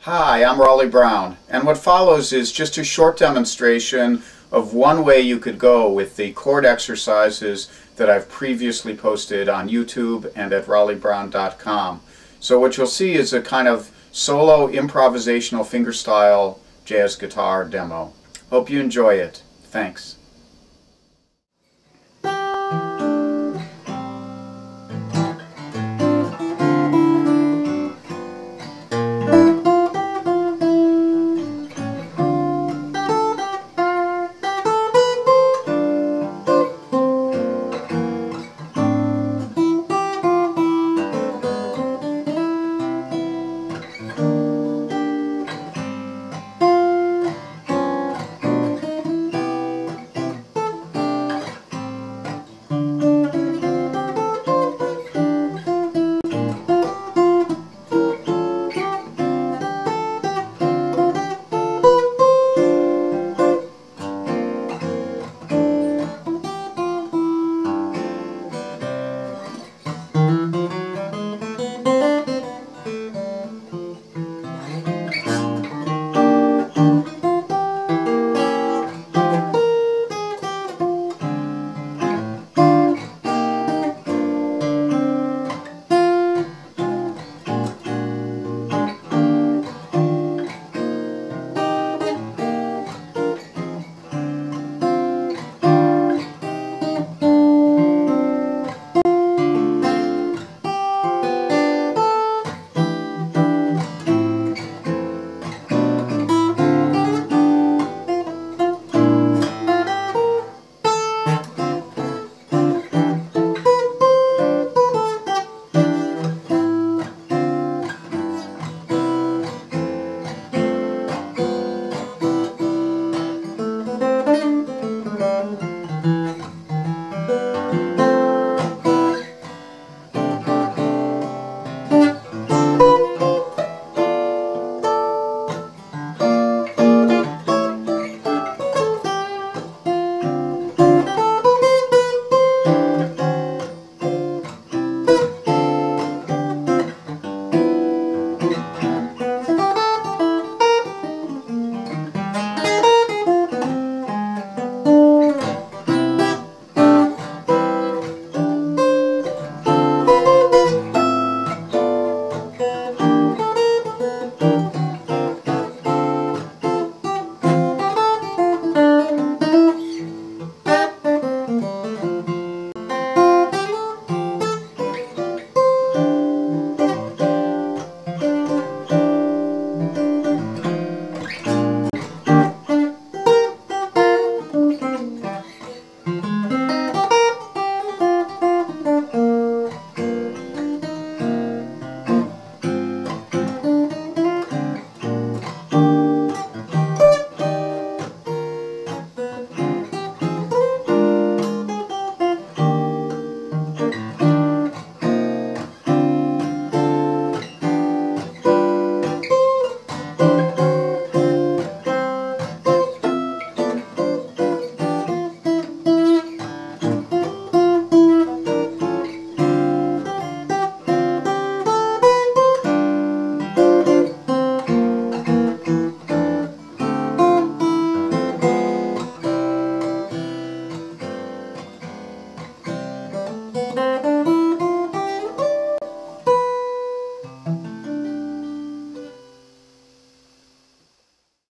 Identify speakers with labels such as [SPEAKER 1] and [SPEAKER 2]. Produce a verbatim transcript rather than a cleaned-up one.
[SPEAKER 1] Hi, I'm Raleigh Brown, and what follows is just a short demonstration of one way you could go with the chord exercises that I've previously posted on YouTube and at raleigh brown dot com. So what you'll see is a kind of solo improvisational fingerstyle jazz guitar demo. Hope you enjoy it. Thanks.